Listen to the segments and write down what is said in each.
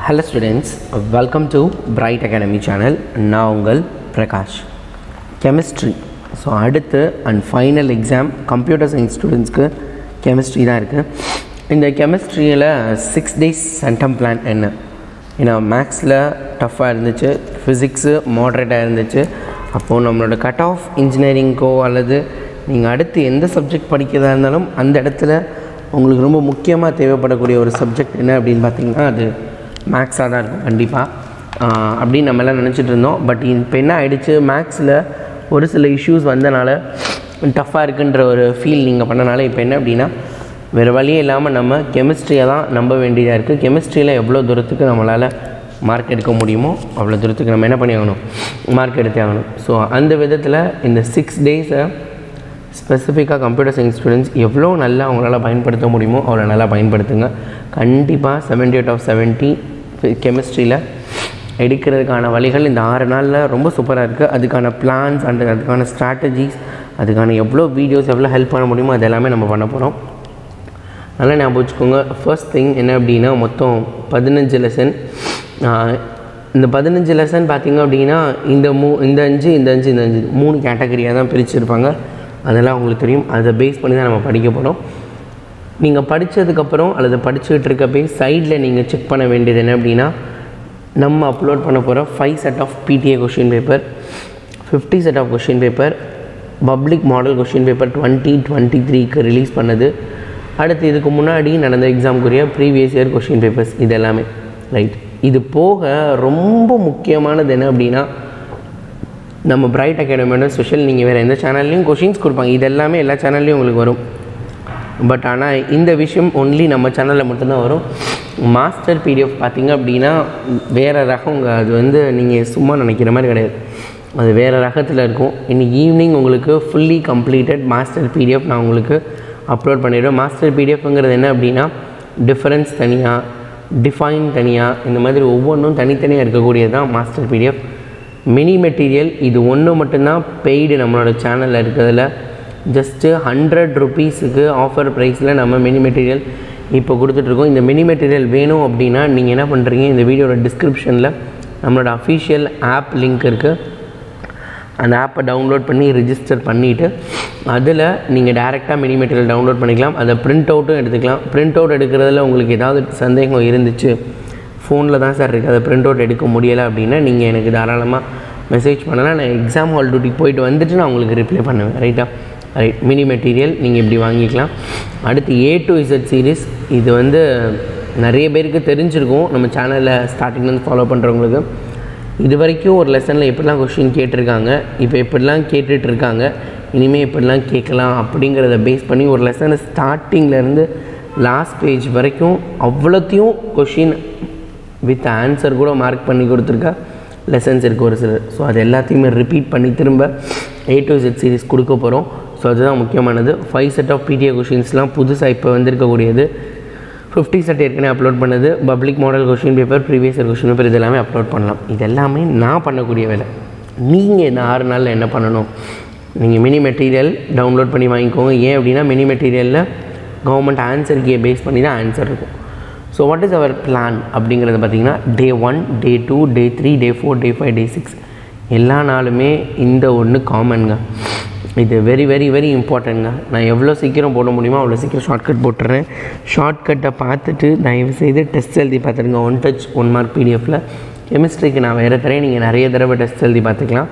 Hello students, welcome to Bright Academy channel. நான் உங்கள் Prakash. Chemistry. So அடுத்து and final exam computer science ஸ்டூடெண்ட்ஸ்க்கு chemistry தான் இருக்குது. இந்த கெமிஸ்ட்ரியில் 6 days Centum பிளான் என்ன? ஏன்னா மேக்ஸில் டஃப்பாக இருந்துச்சு, ஃபிசிக்ஸு மாட்ரேட்டாக இருந்துச்சு. அப்போது நம்மளோட கட் ஆஃப் இன்ஜினியரிங்க்கோ அல்லது நீங்கள் அடுத்து எந்த சப்ஜெக்ட் படிக்கிறதா இருந்தாலும் அந்த இடத்துல உங்களுக்கு ரொம்ப முக்கியமாக தேவைப்படக்கூடிய ஒரு சப்ஜெக்ட் என்ன அப்படின்னு பார்த்தீங்கன்னா அது மேக்ஸாக தான் இருக்கும் கண்டிப்பாக அப்படின்னு நம்ம எல்லாம் நினச்சிட்டு இருந்தோம். பட் இப்போ என்ன ஆகிடுச்சு, மேக்ஸில் ஒரு சில இஷ்யூஸ் வந்தனால டஃப்பாக இருக்குன்ற ஒரு ஃபீல் நீங்கள் பண்ணனால இப்போ என்ன அப்படின்னா வேறு வழியே இல்லாமல் நம்ம கெமிஸ்ட்ரியை தான் நம்ப வேண்டியதாக இருக்குது. கெமிஸ்ட்ரியில் எவ்வளோ தூரத்துக்கு நம்மளால் மார்க் எடுக்க முடியுமோ அவ்வளோ தூரத்துக்கு நம்ம என்ன பண்ணி ஆகணும், மார்க் எடுத்தே ஆகணும். ஸோ அந்த விதத்தில் இந்த 6 days ஸ்பெசிஃபிக்காக கம்ப்யூட்டர் சயின்ஸ் ஸ்டூடெண்ட்ஸ் எவ்வளோ நல்லா அவங்களால பயன்படுத்த முடியுமோ அவ்வளோ நல்லா பயன்படுத்துங்க. கண்டிப்பாக 70 out of 70 கெமிஸ்ட்ரியில் எடுக்கிறதுக்கான வழிகள் இந்த 6 நாளில் ரொம்ப சூப்பராக இருக்குது. அதுக்கான பிளான்ஸ் அண்ட் அதுக்கான ஸ்ட்ராட்டஜிஸ், அதுக்கான எவ்வளோ வீடியோஸ் எவ்வளோ ஹெல்ப் பண்ண முடியுமோ அது எல்லாமே நம்ம பண்ண போகிறோம். நல்லா ஞாபகம் வச்சுக்கோங்க. ஃபர்ஸ்ட் திங் என்ன அப்படின்னா மொத்தம் 15 லெசன். இந்த 15 லெசன் பார்த்திங்க அப்படின்னா இந்த 5 3 கேட்டகரியாக தான் பிரிச்சுருப்பாங்க. அதெல்லாம் உங்களுக்கு தெரியும். அதை பேஸ் பண்ணி தான் நம்ம படிக்க போகிறோம். நீங்கள் படித்ததுக்கப்புறம் அல்லது படிச்சுக்கிட்டு இருக்கப்பே சைடில் நீங்கள் செக் பண்ண வேண்டியது என்ன அப்படின்னா நம்ம அப்லோட் பண்ண போகிற 5 set of PTA question paper, 50 set of question paper, public model question paper 2023க்கு ரிலீஸ் பண்ணது, அடுத்து இதுக்கு முன்னாடி நடந்த எக்ஸாமுக்குரிய ப்ரீவியஸ் இயர் கொஷின் பேப்பர்ஸ், இது எல்லாமே ரைட். இது போக ரொம்ப முக்கியமானது என்ன அப்படின்னா நம்ம பிரைட் அகாடமியோட ஸ்பெஷல், நீங்கள் வேறு எந்த சேனல்லையும் கொஷின்ஸ் கொடுப்பாங்க, இது எல்லாமே எல்லா சேனல்லையும் உங்களுக்கு வரும். பட் ஆனால் இந்த விஷயம் ஒன்லி நம்ம சேனலில் மட்டும்தான் வரும். மாஸ்டர் PDF பார்த்திங்க அப்படின்னா வேறு ரகம், அது வந்து நீங்கள் சும்மா நினைக்கிற மாதிரி கிடையாது, அது வேறு ரகத்தில் இருக்கும். இன்றைக்கி ஈவினிங் உங்களுக்கு ஃபுல்லி கம்ப்ளீட்டட் மாஸ்டர் PDF நான் உங்களுக்கு அப்லோட் பண்ணிவிடுவேன். மாஸ்டர் PDFங்கிறது என்ன அப்படின்னா டிஃபரன்ஸ் தனியாக, டிஃபைன் தனியாக, இந்த மாதிரி ஒவ்வொன்றும் தனித்தனியாக இருக்கக்கூடியது தான் மாஸ்டர் PDF. மினி மெட்டீரியல் இது ஒன்று மட்டும்தான் பெய்டு நம்மளோட சேனலில் இருக்கிறதுல. ஜஸ்ட்டு 100 rupeesக்கு ஆஃபர் ப்ரைஸில் நம்ம மினி மெட்டீரியல் இப்போ கொடுத்துட்ருக்கோம். இந்த மினி மெட்டீரியல் வேணும் அப்படின்னா நீங்கள் என்ன பண்ணுறீங்க, இந்த வீடியோட டிஸ்கிரிப்ஷனில் நம்மளோட அஃபிஷியல் ஆப் லிங்க் இருக்குது. அந்த ஆப்பை டவுன்லோட் பண்ணி ரிஜிஸ்டர் பண்ணிவிட்டு அதில் நீங்கள் டேரெக்டாக மினி மெட்டீரியல் டவுன்லோட் பண்ணிக்கலாம். அதை ப்ரிண்ட் அவுட்டும் எடுத்துக்கலாம். ப்ரிண்ட் அவுட் எடுக்கிறதுல உங்களுக்கு ஏதாவது சந்தேகம் இருந்துச்சு, ஃபோனில் தான் சார் இருக்குது, அதை ப்ரிண்ட் அவுட் எடுக்க முடியலை அப்படின்னா நீங்கள் எனக்கு தாராளமாக மெசேஜ் பண்ணலாம். நான் எக்ஸாம் ஹால் டியூட்டிக்கு போயிட்டு வந்துட்டு நான் உங்களுக்கு ரிப்ளை பண்ணுவேன். ரைட்டா? ரைட். மினி மெட்டீரியல் நீங்கள் இப்படி வாங்கிக்கலாம். அடுத்து A to Z சீரீஸ், இது வந்து நிறைய பேருக்கு தெரிஞ்சிருக்கும் நம்ம சேனலில் ஸ்டார்டிங்லேருந்து ஃபாலோ பண்ணுறவங்களுக்கு. இது வரைக்கும் ஒரு லெசனில் எப்படிலாம் கொஷின் கேட்டிருக்காங்க, இப்போ எப்படிலாம் கேட்டுட்ருக்காங்க, இனிமேல் எப்படிலாம் கேட்கலாம் அப்படிங்கிறத பேஸ் பண்ணி ஒரு லெசனை ஸ்டார்டிங்லேருந்து லாஸ்ட் பேஜ் வரைக்கும் அவ்வளோத்தையும் கொஷின் வித் ஆன்சர் கூட மார்க் பண்ணி கொடுத்துருக்கா லெசன்ஸ் இருக்குது ஒரு சிலர். ஸோ அது எல்லாத்தையுமே ரிப்பீட் பண்ணி திரும்ப A to Z சீரீஸ் கொடுக்க போகிறோம். ஸோ அதுதான் முக்கியமானது. 5 set of PTA கொஷின்ஸ்லாம் புதுசாக இப்போ வந்திருக்கக்கூடியது. 50 set ஏற்கனவே அப்லோட் பண்ணது, public model question paper, previous year question paper, இது எல்லாமே அப்லோட் பண்ணலாம். இது எல்லாமே நான் பண்ணக்கூடிய வேலை. நீங்கள் இந்த 6 நாளில் என்ன பண்ணணும், நீங்கள் மினி மெட்டீரியல் டவுன்லோட் பண்ணி வாங்கிக்கோங்க. ஏன் அப்படின்னா மினி மெட்டீரியலில் கவர்மெண்ட் ஆன்சர் கீயை பேஸ் பண்ணி தான் ஆன்சர் இருக்கும். So what is our plan அப்படிங்கிறது பார்த்திங்கன்னா Day 1, Day 2, Day 3, Day 4, Day 5, Day 6 எல்லா நாளுமே இந்த ஒன்று காமனுங்க. இது வெரி வெரி வெரி இம்பார்ட்டன்ட்ங்க. நான் எவ்வளோ சீக்கிரம் போட முடியுமோ அவ்வளோ சீக்கிரம் ஷார்ட்கட் போட்டுறேன். ஷார்ட்கட்டை பார்த்துட்டு தயவுசெய்து டெஸ்ட் எழுதி பார்த்துருங்க. 1 touch 1 mark PDFயில். கெமிஸ்ட்ரிக்கு நான் வேறு தரேன், நீங்கள் நிறைய தடவை டெஸ்ட் எழுதி பார்த்துக்கலாம்.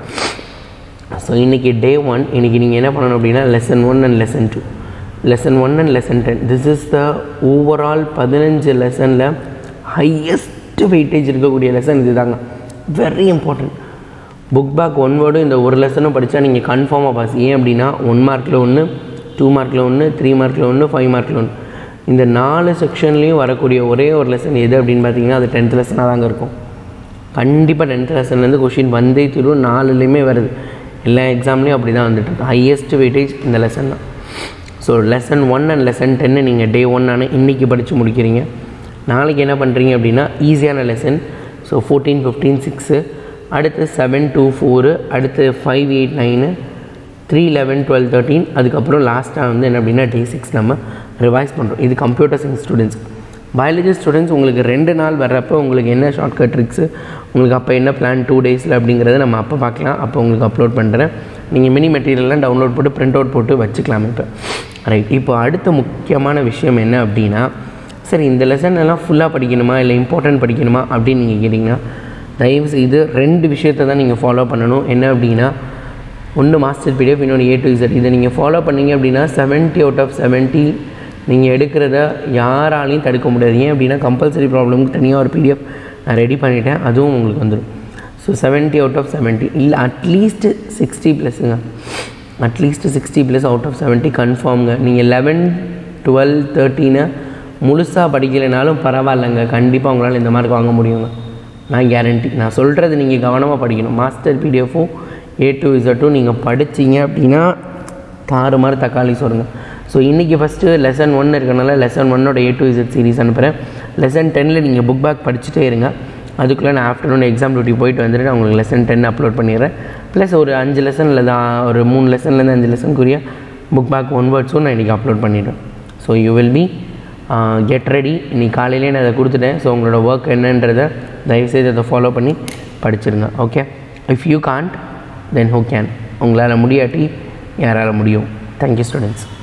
ஸோ இன்றைக்கி Day 1, இன்றைக்கி நீங்கள் என்ன பண்ணணும் அப்படின்னா Lesson 1 and Lesson 2, Lesson 1 and Lesson 10. This is the overall 15 லெசனில் ஹையஸ்ட் வெயிட்டேஜ் இருக்கக்கூடிய லெசன் இது தாங்க. Very important. Book back 1 word இந்த ஒரு லெசனும் படித்தா நீங்கள் கன்ஃபார்மாக பாஸ். ஏன் அப்படின்னா 1 markல 1, 2 markல 1, 3 markல 1, 5 markல 1, இந்த 4 செக்ஷன்லேயும் வரக்கூடிய ஒரே ஒரு லெசன் எது அப்படின்னு பார்த்தீங்கன்னா அது 10th லெசனாக தாங்க இருக்கும். கண்டிப்பாக 10th லெசன்லேருந்து கொஷின் வந்தே தீரும். 4லேயுமே வருது, எல்லா எக்ஸாம்லேயும் அப்படி தான் வந்துட்டு. ஹையஸ்ட் வெயிட்டேஜ் இந்த லெசன் தான். ஸோ Lesson 1 and Lesson 10 நீங்கள் Day 1 ஆனால் இன்றைக்கி படித்து முடிக்கிறீங்க. நாளைக்கு என்ன பண்ணுறீங்க அப்படின்னா ஈஸியான லெசன். ஸோ 14, 15, 6, அடுத்து 7, 2, 4, அடுத்து 5, 8, 9, 3, 11, 12, 13, அதுக்கப்புறம் லாஸ்ட்டாக வந்து என்ன அப்படின்னா Day 6 நம்ம ரிவைஸ் பண்ணுறோம். இது computer science students. Biology students உங்களுக்கு 2 நாள் வர்றப்போ உங்களுக்கு என்ன ஷார்ட்கட் ட்ரிக்ஸு, உங்களுக்கு அப்போ என்ன பிளான் 2 டேஸில் அப்படிங்கிறத நம்ம அப்போ பார்க்கலாம். அப்போ உங்களுக்கு அப்லோட் பண்ணுறேன். நீங்கள் மினி மெட்டீரியல்லாம் டவுன்லோட் போட்டு பிரிண்ட் அவுட் போட்டு வச்சுக்கலாம். இப்போ ரைட், இப்போ அடுத்த முக்கியமான விஷயம் என்ன அப்படின்னா, சரி இந்த லெசன் எல்லாம் ஃபுல்லாக படிக்கணுமா இல்லை இம்பார்ட்டன்ட் படிக்கணுமா அப்படின்னு நீங்கள் கேட்டிங்கன்னா, தயவுசெய்து 2 விஷயத்தை தான் நீங்கள் ஃபாலோ பண்ணணும். என்ன அப்படின்னா, ஒன்று மாஸ்டர் பிடிஎஃப், இன்னொன்று A to Z. இதை நீங்கள் ஃபாலோ பண்ணிங்க அப்படின்னா 70 out of 70 நீங்கள் எடுக்கிறத யாராலையும் தடுக்க முடியாது. ஏன் அப்படின்னா கம்பல்சரி ப்ராப்ளமுக்கு தனியாக ஒரு PDF நான் ரெடி பண்ணிவிட்டேன், அதுவும் உங்களுக்கு வந்துடும். ஸோ 70 out of 70 இல்லை அட்லீஸ்ட் 60+ங்க, அட்லீஸ்ட் 60+ out of 70 கன்ஃபார்ம்ங்க. நீங்கள் 11, 12, 13 முழுசாக படிக்கலைனாலும் பரவாயில்லைங்க, கண்டிப்பாக உங்களால் இந்த மார்க் வாங்க முடியுங்க, நான் கேரண்டி. நான் சொல்கிறது நீங்கள் கவனமாக படிக்கணும். மாஸ்டர் பிடிஎஃப்பும் A to Z நீங்கள் படிச்சிங்க அப்படின்னா தாறு மாதிரி தக்காளி சொல்லுங்கள். ஸோ இன்றைக்கி ஃபஸ்ட்டு லெசன் 1 இருக்கனால லெசன் 1ஓட A to Z சீரிஸ் அனுப்புகிறேன். லெசன் 10 நீங்கள் புக் பேக் படிச்சுட்டே இருங்க. அதுக்குள்ளே நான் ஆஃப்டர்நூன் எக்ஸாம் டியூட்டி போயிட்டு வந்துட்டு நான் உங்களுக்கு லெசன் 10 அப்லோட் பண்ணிடுறேன். ப்ளஸ் ஒரு 5 லெசனில் தான், ஒரு 3 லெசன்லேருந்து 5 லெசனுக்குரிய புக் பேக் 1 வேர்ட்ஸும் நான் இன்றைக்கி அப்லோட் பண்ணிவிடுவேன். So you will be get ready. இன்றைக்கி காலையிலே நான் அதை கொடுத்துட்டேன். ஸோ உங்களோட ஒர்க் என்னன்றதை தயவுசெய்து அதை ஃபாலோ பண்ணி படிச்சிருங்க. Okay, if you can't then who can. உங்களால் முடியாட்டி யாரால் முடியும். Thank you students.